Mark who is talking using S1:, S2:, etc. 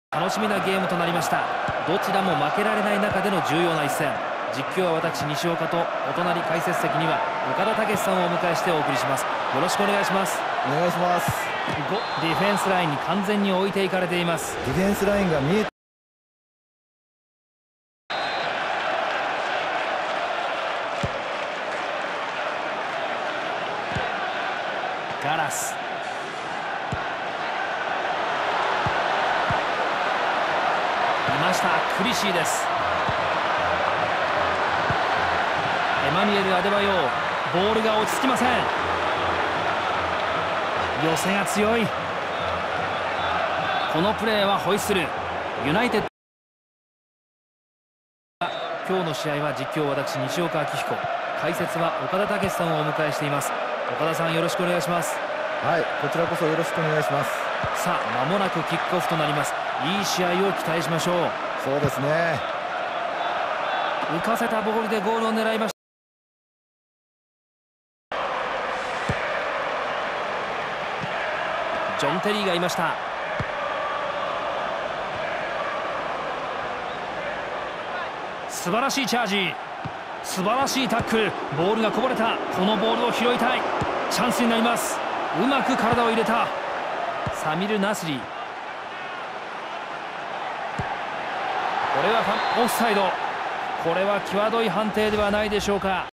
S1: 楽しみなゲームとなりました。どちらも負けられない中での重要な一戦。実況は私西岡と、お隣解説席には岡田武史さんをお迎えしてお送りします。よろしくお願いします。
S2: お願いします。
S1: ディフェンスラインに完全に置いていかれています。
S2: ディフェンスラインが見えて
S1: ガラス、いました。クリシーです。エマニュエル・アデバヨー、ボールが落ち着きません。寄せが強い。このプレーはホイッスル。ユナイテッド。今日の試合は実況私西岡明彦、解説は岡田武史さんをお迎えしています。岡田さん、よろしくお願いします。
S2: はい、こちらこそよろしくお願いします。
S1: さあ、間もなくキックオフとなります。いい試合を期待しましょう。
S2: そうですね。
S1: 浮かせたボールでゴールを狙いました。ジョン・テリーがいました。素晴らしいチャージ、素晴らしいタックル。ボールがこぼれた。このボールを拾いたい。チャンスになります。うまく体を入れたサミル・ナスリ。これはオフサイド。これは際どい判定ではないでしょうか。